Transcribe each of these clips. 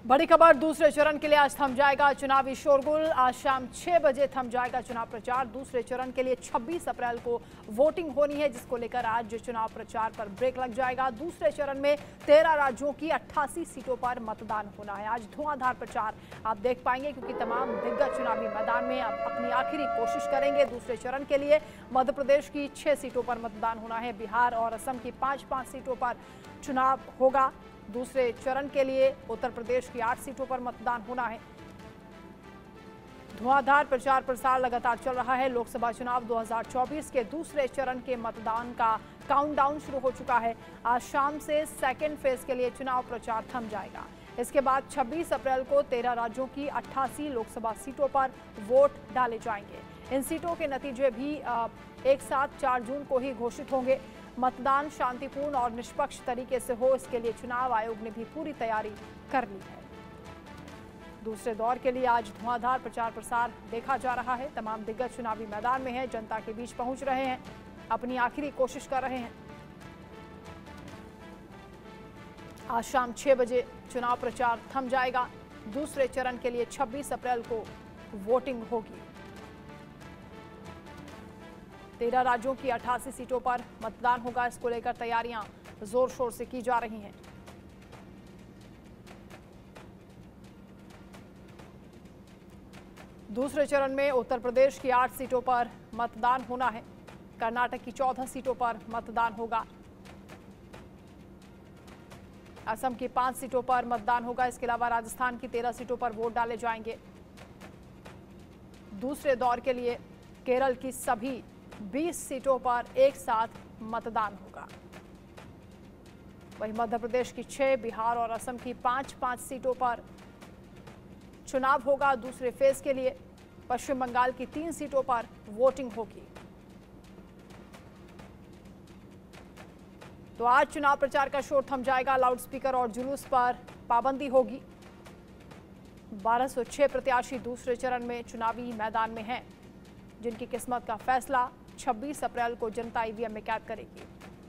बड़ी खबर, दूसरे चरण के लिए आज थम जाएगा चुनावी शोरगुल। आज शाम 6 बजे थम जाएगा चुनाव प्रचार। दूसरे चरण के लिए 26 अप्रैल को वोटिंग होनी है, जिसको लेकर आज चुनाव प्रचार पर ब्रेक लग जाएगा। दूसरे चरण में 13 राज्यों की 88 सीटों पर मतदान होना है। आज धुआंधार प्रचार आप देख पाएंगे, क्योंकि तमाम दिग्गज चुनावी मैदान में अब अपनी आखिरी कोशिश करेंगे। दूसरे चरण के लिए मध्य प्रदेश की 6 सीटों पर मतदान होना है। बिहार और असम की 5-5 सीटों पर चुनाव होगा। दूसरे चरण के लिए उत्तर प्रदेश की 8 सीटों पर मतदान होना है। धुआंधार प्रचार प्रसार लगातार चल रहा है। लोकसभा चुनाव 2024 के दूसरे चरण के मतदान का काउंटडाउन शुरू हो चुका है। आज शाम से सेकेंड फेज के लिए चुनाव प्रचार थम जाएगा। इसके बाद 26 अप्रैल को 13 राज्यों की 88 लोकसभा सीटों पर वोट डाले जाएंगे। इन सीटों के नतीजे भी एक साथ 4 जून को ही घोषित होंगे। मतदान शांतिपूर्ण और निष्पक्ष तरीके से हो, इसके लिए चुनाव आयोग ने भी पूरी तैयारी कर ली है। दूसरे दौर के लिए आज धुआंधार प्रचार प्रसार देखा जा रहा है। तमाम दिग्गज चुनावी मैदान में हैं, जनता के बीच पहुंच रहे हैं, अपनी आखिरी कोशिश कर रहे हैं। आज शाम 6 बजे चुनाव प्रचार थम जाएगा। दूसरे चरण के लिए 26 अप्रैल को वोटिंग होगी। 13 राज्यों की 88 सीटों पर मतदान होगा। इसको लेकर तैयारियां जोर शोर से की जा रही हैं। दूसरे चरण में उत्तर प्रदेश की 8 सीटों पर मतदान होना है। कर्नाटक की 14 सीटों पर मतदान होगा। असम की 5 सीटों पर मतदान होगा। इसके अलावा राजस्थान की 13 सीटों पर वोट डाले जाएंगे। दूसरे दौर के लिए केरल की सभी 20 सीटों पर एक साथ मतदान होगा। वहीं मध्य प्रदेश की 6, बिहार और असम की 5-5 सीटों पर चुनाव होगा। दूसरे फेज के लिए पश्चिम बंगाल की 3 सीटों पर वोटिंग होगी। तो आज चुनाव प्रचार का शोर थम जाएगा। लाउडस्पीकर और जुलूस पर पाबंदी होगी। 1206 प्रत्याशी दूसरे चरण में चुनावी मैदान में हैं, जिनकी किस्मत का फैसला 26 अप्रैल को जनता ईवीएम में कैद करेगी।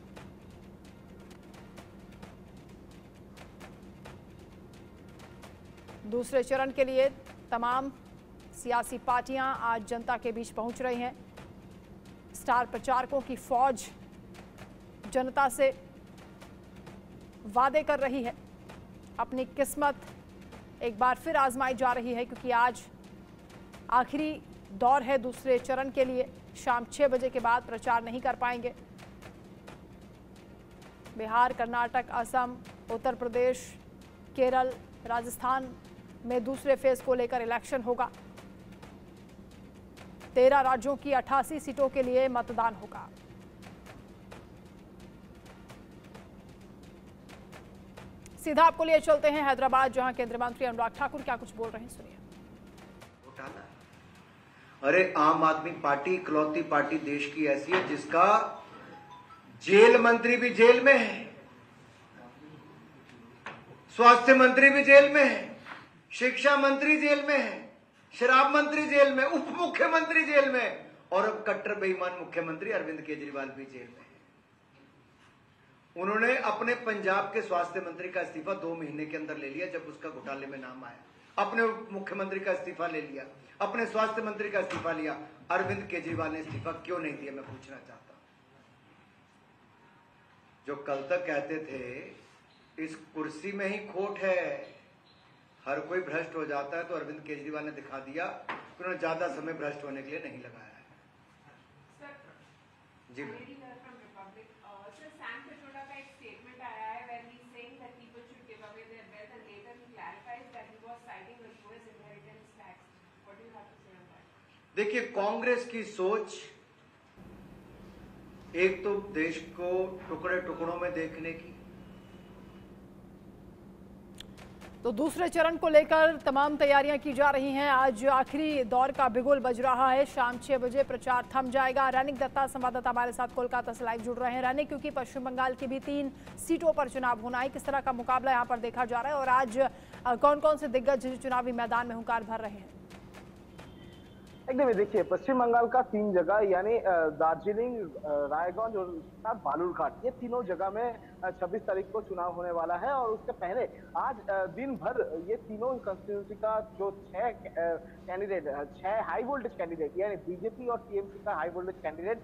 दूसरे चरण के लिए तमाम सियासी पार्टियां आज जनता के बीच पहुंच रही हैं। स्टार प्रचारकों की फौज जनता से वादे कर रही है। अपनी किस्मत एक बार फिर आजमाई जा रही है, क्योंकि आज आखिरी दौर है दूसरे चरण के लिए। शाम 6 बजे के बाद प्रचार नहीं कर पाएंगे। बिहार, कर्नाटक, असम, उत्तर प्रदेश, केरल, राजस्थान में दूसरे फेज को लेकर इलेक्शन होगा। 13 राज्यों की 88 सीटों के लिए मतदान होगा। सीधा आपको लिए चलते हैं हैदराबाद, जहां केंद्रीय मंत्री अनुराग ठाकुर क्या कुछ बोल रहे हैं, सुनिए। अरे आम आदमी पार्टी इकलौती पार्टी देश की ऐसी है जिसका जेल मंत्री भी जेल में है, स्वास्थ्य मंत्री भी जेल में है, शिक्षा मंत्री जेल में है, शराब मंत्री जेल में, उप मुख्यमंत्री जेल में, और अब कट्टर बेईमान मुख्यमंत्री अरविंद केजरीवाल भी जेल में है। उन्होंने अपने पंजाब के स्वास्थ्य मंत्री का इस्तीफा 2 महीने के अंदर ले लिया, जब उसका घोटाले में नाम आया। अपने मुख्यमंत्री का इस्तीफा ले लिया, अपने स्वास्थ्य मंत्री का इस्तीफा लिया। अरविंद केजरीवाल ने इस्तीफा क्यों नहीं दिया, मैं पूछना चाहता हूं। जो कल तक कहते थे इस कुर्सी में ही खोट है, हर कोई भ्रष्ट हो जाता है, तो अरविंद केजरीवाल ने दिखा दिया कि उन्होंने ज्यादा समय भ्रष्ट होने के लिए नहीं लगाया है। जी देखिए, कांग्रेस की सोच एक तो देश को टुकड़े टुकड़ों में देखने की। तो दूसरे चरण को लेकर तमाम तैयारियां की जा रही हैं। आज आखिरी दौर का बिगुल बज रहा है। शाम 6 बजे प्रचार थम जाएगा। रैनिक दत्ता संवाददाता हमारे साथ कोलकाता से लाइव जुड़ रहे हैं। रैनिक, क्योंकि पश्चिम बंगाल की भी 3 सीटों पर चुनाव होना है, किस तरह का मुकाबला यहां पर देखा जा रहा है और आज कौन कौन से दिग्गज चुनावी मैदान में हुंकार भर रहे हैं? एकदम देखिए, पश्चिम बंगाल का 3 जगह यानी दार्जिलिंग, रायगंज और बालूरघाट, ये तीनों जगह में 26 तारीख को चुनाव होने वाला है। और उसके पहले आज दिन भर ये तीनों कंस्टिट्यूंसी का जो 6 कैंडिडेट, 6 हाई वोल्टेज कैंडिडेट, यानी बीजेपी और टीएमसी का हाई वोल्टेज कैंडिडेट,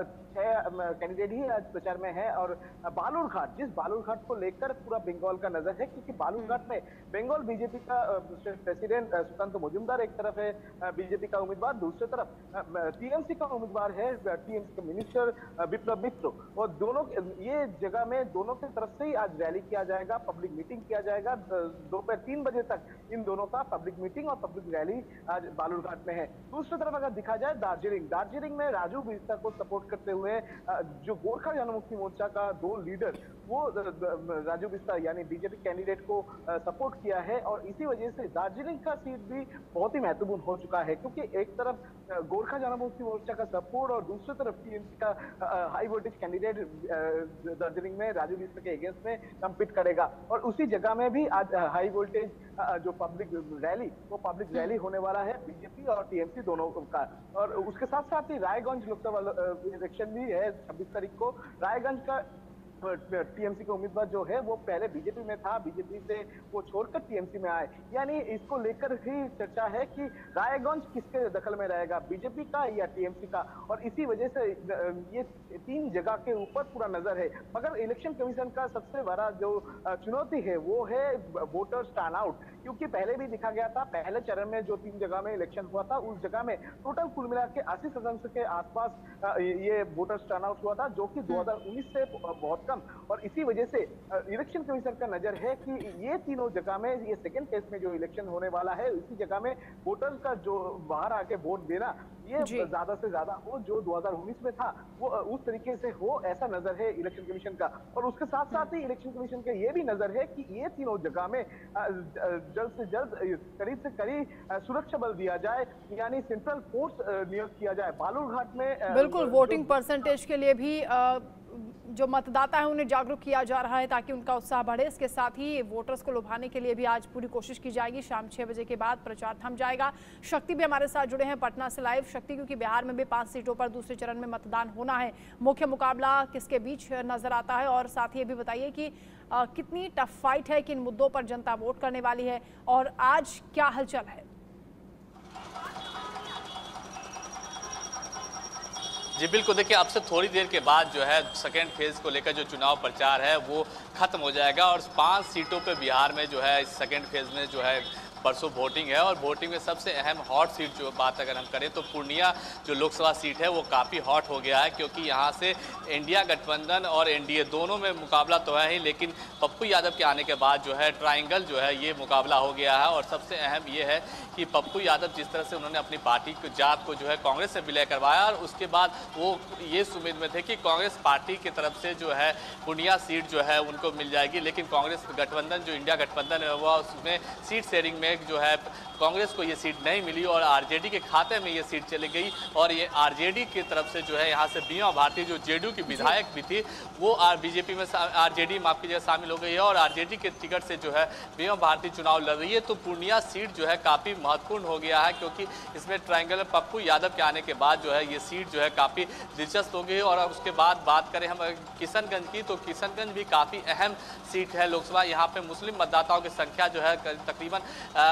6 कैंडिडेट ही आज प्रचार में है। और बालूरघाट, जिस बालूरघाट को लेकर पूरा बंगाल का नजर है, क्योंकि बालूरघाट में बंगाल बीजेपी का प्रेसिडेंट सुकांत मजूमदार एक तरफ है, बीजेपी का उम्मीदवार, दूसरी तरफ टीएमसी का उम्मीदवार है, टीएमसी का मिनिस्टर विप्लव मित्र। और दोनों ये जगह में दोनों की तरफ से ही आज रैली किया जाएगा, पब्लिक मीटिंग किया जाएगा। दोपहर 3 बजे तक इन दोनों का पब्लिक मीटिंग और पब्लिक रैली आज बालूरघाट में है। दूसरी तरफ अगर दिखा जाए दार्जिलिंग में राजू बिस्ता को सपोर्ट करते हुए जो गोरखा जनमुक्ति मोर्चा का 2 लीडर, वो राजू बिस्ता यानी बीजेपी कैंडिडेट को सपोर्ट किया है। और इसी वजह से दार्जिलिंग का सीट भी बहुत ही महत्वपूर्ण हो चुका है, क्योंकि एक तरफ गोरखा जनमुक्ति मोर्चा का सपोर्ट और दूसरी तरफ टीएमसी का हाई वोल्टेज कैंडिडेट दार्जिलिंग में राजू बिस्ता के अगेंस्ट में कम्पीट करेगा। और उसी जगह में भी आज हाई वोल्टेज जो पब्लिक रैली होने वाला है बीजेपी और टीएमसी दोनों का। और उसके साथ साथ ही रायगंज लोकसभा इलेक्शन भी है 26 तारीख को। रायगंज का टीएमसी का उम्मीदवार जो है वो पहले बीजेपी में था, बीजेपी से वो छोड़कर टीएमसी में आए, यानी इसको लेकर ही चर्चा है कि रायगंज किसके दखल में रहेगा, बीजेपी का या टीएमसी का। और इसी वजह से ये 3 जगह के ऊपर पूरा नजर है। मगर इलेक्शन कमीशन का सबसे बड़ा जो चुनौती है वो है वोटर्स टर्नआउट, क्योंकि पहले भी दिखा गया था, पहले चरण में जो 3 जगह में इलेक्शन हुआ था उस जगह में टोटल कुल मिला के 80% के आसपास ये वोटर्स टर्नआउट हुआ था, जो कि 2019 से बहुत। और इसी वजह से इलेक्शन कमीशन का नजर है कि ये तीनों जगह में, ये सेकंड फेज में जो इलेक्शन होने वाला है, इसी जगह में वोटर्स का जो बाहर आके वोट देना ये ज्यादा से ज्यादा हो, जो 2019 में था वो उस तरीके से हो, ऐसा नजर है इलेक्शन कमीशन का। और उसके साथ साथ ही इलेक्शन कमीशन का ये भी नजर है कि ये तीनों जगह में जल्द से जल्द करीब से करीब सुरक्षा बल दिया जाए, यानी सेंट्रल फोर्स नियुक्त किया जाए। बालूरघाट में बिल्कुल वोटिंग परसेंटेज के लिए भी जो मतदाता है उन्हें जागरूक किया जा रहा है ताकि उनका उत्साह बढ़े। इसके साथ ही वोटर्स को लुभाने के लिए भी आज पूरी कोशिश की जाएगी। शाम 6 बजे के बाद प्रचार थम जाएगा। शक्ति भी हमारे साथ जुड़े हैं पटना से लाइव। शक्ति, क्योंकि बिहार में भी 5 सीटों पर दूसरे चरण में मतदान होना है, मुख्य मुकाबला किसके बीच नजर आता है? और साथ ही ये भी बताइए कि कितनी टफ फाइट है, किन मुद्दों पर जनता वोट करने वाली है और आज क्या हलचल है? जी बिल्कुल, देखिए अब से थोड़ी देर के बाद जो है सेकेंड फेज को लेकर जो चुनाव प्रचार है वो खत्म हो जाएगा और 5 सीटों पे बिहार में जो है इस सेकेंड फेज में जो है परसों वोटिंग है। और वोटिंग में सबसे अहम हॉट सीट जो बात अगर हम करें तो पूर्णिया जो लोकसभा सीट है वो काफ़ी हॉट हो गया है, क्योंकि यहाँ से इंडिया गठबंधन और एनडीए दोनों में मुकाबला तो है ही, लेकिन पप्पू यादव के आने के बाद जो है ट्रायंगल जो है ये मुकाबला हो गया है। और सबसे अहम ये है कि पप्पू यादव जिस तरह से उन्होंने अपनी पार्टी को जात को जो है कांग्रेस से विलय करवाया और उसके बाद वो ये उम्मीद में थे कि कांग्रेस पार्टी की तरफ से जो है पूर्णिया सीट जो है उनको मिल जाएगी, लेकिन कांग्रेस गठबंधन जो इंडिया गठबंधन है वो उसमें सीट शेयरिंग में जो है कांग्रेस को ये सीट नहीं मिली और आरजेडी के खाते में ये सीट चली गई। और ये आरजेडी की तरफ से जो है यहाँ से बीमा भारती जो जेडीयू की विधायक भी थी वो बीजेपी में आरजेडी माफ कीजिएगा शामिल हो गई है और आरजेडी के टिकट से जो है बीमा भारती चुनाव लड़ रही है। तो पूर्णिया सीट जो है काफ़ी महत्वपूर्ण हो गया है, क्योंकि इसमें ट्रायंगल पप्पू यादव के आने के बाद जो है ये सीट जो है काफ़ी दिलचस्प हो गई। और उसके बाद बात करें हम किशनगंज की, तो किशनगंज भी काफ़ी अहम सीट है लोकसभा। यहाँ पे मुस्लिम मतदाताओं की संख्या जो है तकरीबन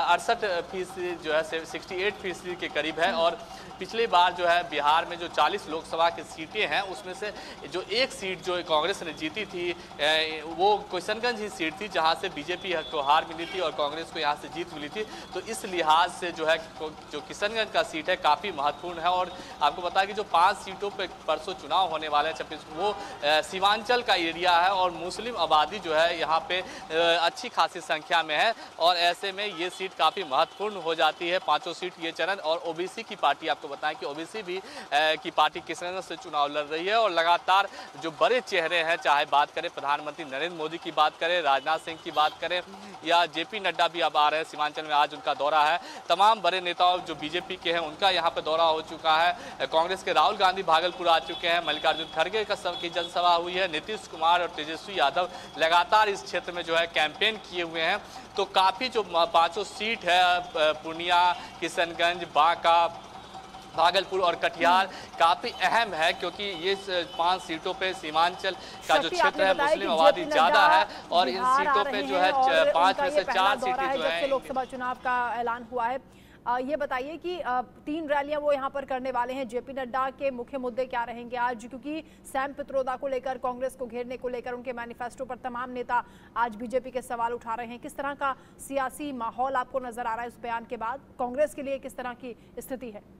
68% जो है 68% के करीब है। और पिछली बार जो है बिहार में जो 40 लोकसभा की सीटें हैं उसमें से जो एक सीट जो कांग्रेस ने जीती थी वो किशनगंज ही सीट थी, जहां से बीजेपी को हार मिली थी और कांग्रेस को यहां से जीत मिली थी। तो इस लिहाज से जो है जो किशनगंज का सीट है काफ़ी महत्वपूर्ण है। और आपको बता कि जो 5 सीटों पर परसों चुनाव होने वाले हैं वो सीमांचल का एरिया है और मुस्लिम आबादी जो है यहाँ पे अच्छी खासी संख्या में है और ऐसे में ये सीट काफ़ी महत्वपूर्ण हो जाती है। 5 सीट ये चरण। और ओबीसी की पार्टी, आपको बताएं कि ओबीसी भी की पार्टी किशनगंज से चुनाव लड़ रही है और लगातार जो बड़े चेहरे हैं, चाहे बात करें प्रधानमंत्री नरेंद्र मोदी की बात करें, राजनाथ सिंह की बात करें या जेपी नड्डा भी अब आ रहे हैं सीमांचल में, आज उनका दौरा है। तमाम बड़े नेताओं जो बीजेपी के हैं उनका यहाँ पे दौरा हो चुका है। कांग्रेस के राहुल गांधी भागलपुर आ चुके हैं, मल्लिकार्जुन खड़गे की जनसभा हुई है, नीतीश कुमार और तेजस्वी यादव लगातार इस क्षेत्र में जो है कैंपेन किए हुए हैं। तो काफ़ी जो 5 सीट है पूर्णिया, किशनगंज, बांका भागलपुर और कटिहार काफी अहम है, क्योंकि ये 5 सीटों पे सीमांचल का जो क्षेत्र है मुस्लिम आबादी ज्यादा है और इन सीटों पे जो है 5 में से 4 सीटें जो है लोकसभा चुनाव का ऐलान हुआ है। ये बताइए कि 3 रैलियां वो यहां पर करने वाले हैं। जेपी नड्डा के मुख्य मुद्दे क्या रहेंगे आज, क्योंकि सैम पित्रोदा को लेकर, कांग्रेस को घेरने को लेकर उनके मैनिफेस्टो पर तमाम नेता आज बीजेपी के सवाल उठा रहे हैं। किस तरह का सियासी माहौल आपको नजर आ रहा है उस बयान के बाद? कांग्रेस के लिए किस तरह की स्थिति है?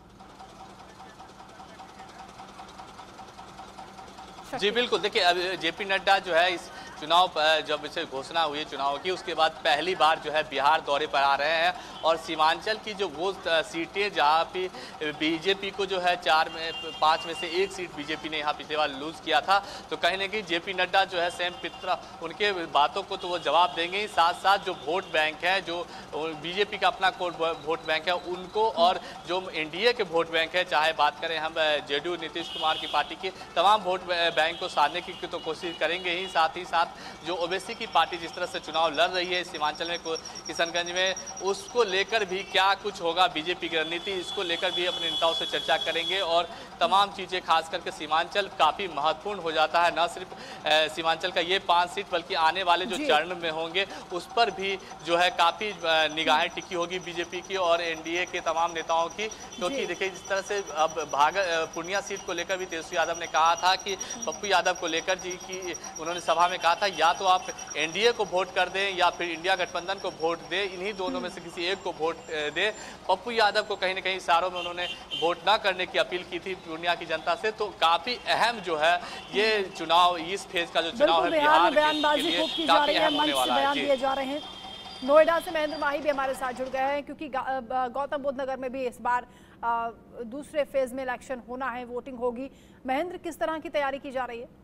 जी बिल्कुल, देखिए अब जेपी नड्डा जो है इस चुनाव जब इसे घोषणा हुई चुनाव की, उसके बाद पहली बार जो है बिहार दौरे पर आ रहे हैं और सीमांचल की जो वो सीटें जहाँ पे बीजेपी को जो है 5 में से 1 सीट बीजेपी ने यहाँ पिछले बार लूज किया था, तो कहीं ना कहीं जेपी नड्डा जो है सैम पित्रा उनके बातों को तो वो जवाब देंगे ही, साथ साथ जो वोट बैंक है, जो बीजेपी का अपना वोट बैंक है उनको, और जो एनडीए के वोट बैंक है, चाहे बात करें हम जेडीयू नीतीश कुमार की पार्टी के, तमाम वोट बैंक को साधने की तो कोशिश करेंगे ही। साथ ही साथ जो ओबीसी की पार्टी जिस तरह से चुनाव लड़ रही है सीमांचल में, किशनगंज में, उसको लेकर भी क्या कुछ होगा बीजेपी की रणनीति, इसको लेकर भी अपने नेताओं से चर्चा करेंगे। और तमाम चीज़ें खास करके सीमांचल काफ़ी महत्वपूर्ण हो जाता है, न सिर्फ सीमांचल का ये 5 सीट बल्कि आने वाले जो चरण में होंगे उस पर भी जो है काफ़ी निगाहें टिकी होगी बीजेपी की और एनडीए के तमाम नेताओं की। क्योंकि देखिए जिस तरह से अब पूर्णिया सीट को लेकर भी तेजस्वी यादव ने कहा था कि पप्पू यादव को लेकर जी की उन्होंने सभा में कहा था या तो आप एनडीए को वोट कर दें या फिर इंडिया गठबंधन को वोट दें, इन्हीं दोनों में से किसी एक को वोट दें। पप्पू यादव को कहीं ना कहीं इशारों में उन्होंने वोट ना करने की अपील की थी पूर्णिया की जनता से। तो काफी अहम जो है ये चुनाव, इस फेज का जो चुनाव है बिहार बयानबाजी खूब की जा रही है, मंच से बयान दिए जा रहे हैं। नोएडा से महेंद्र माही भी हमारे साथ जुड़ गए हैं, क्योंकि गौतम बुद्ध नगर में भी इस बार दूसरे फेज में इलेक्शन होना है, वोटिंग होगी। महेंद्र, किस तरह की तैयारी की जा रही है?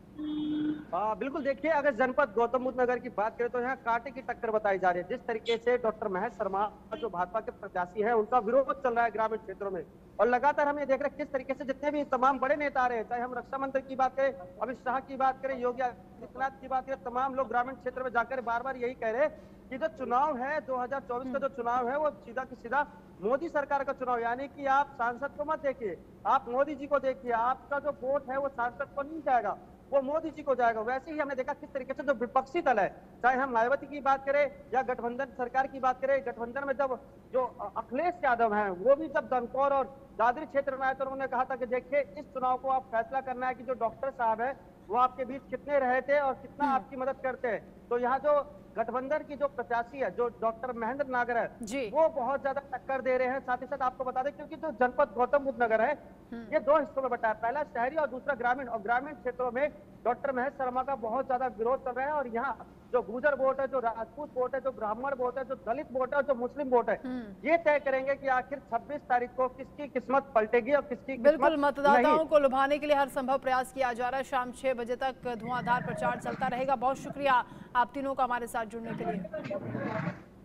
बिल्कुल, देखिए अगर जनपद गौतम बुद्ध नगर की बात करें तो यहाँ कांटे की टक्कर बताई जा रही है। जिस तरीके से डॉक्टर महेश शर्मा जो भाजपा के प्रत्याशी हैं उनका विरोध चल रहा है ग्रामीण क्षेत्रों में, और लगातार हम ये देख रहे हैं किस तरीके से जितने भी तमाम बड़े नेता आ रहे हैं, चाहे हम रक्षा मंत्री की बात करें, अमित शाह की बात करें, योगी आदित्यनाथ की बात करें, तमाम लोग ग्रामीण क्षेत्र में जाकर बार बार यही कह रहे हैं कि जो चुनाव है 2024 का जो चुनाव है वो सीधा की सीधा मोदी सरकार का चुनाव, यानी कि आप सांसद को मत देखिए, आप मोदी जी को देखिए। आपका जो वोट है वो सांसद को नहीं जाएगा, वो मोदी जी को जाएगा। वैसे ही हमने देखा किस तरीके से जो विपक्षी दल है, चाहे हम मायावती की बात करें या गठबंधन सरकार की बात करें, गठबंधन में जब जो अखिलेश यादव हैं वो भी जब दमकौर और दादरी क्षेत्र में आए तो उन्होंने कहा था कि देखिए इस चुनाव को आप फैसला करना है कि जो डॉक्टर साहब है वो आपके बीच कितने रहे थे और कितना आपकी मदद करते हैं। तो यहाँ जो गठबंधन की जो प्रत्याशी है जो डॉक्टर महेंद्र नागर है वो बहुत ज्यादा टक्कर दे रहे हैं। साथ ही साथ आपको बता दें क्योंकि जो जनपद गौतम बुद्ध नगर है ये 2 हिस्सों में बटा है, पहला शहरी और दूसरा ग्रामीण, और ग्रामीण क्षेत्रों में डॉक्टर महेश शर्मा का बहुत ज्यादा विरोध कर रहे हैं। और यहाँ जो गुर्जर वोट है, जो राजपूत वोट है, जो ब्राह्मण वोट है, जो दलित वोट है और जो मुस्लिम वोट है, ये तय करेंगे कि आखिर 26 तारीख को किसकी किस्मत पलटेगी और किसकी बिल्कुल मतदाताओं को लुभाने के लिए हर संभव प्रयास किया जा रहा है। शाम 6 बजे तक धुआंधार प्रचार चलता रहेगा। बहुत शुक्रिया आप तीनों का हमारे साथ जुड़ने के लिए।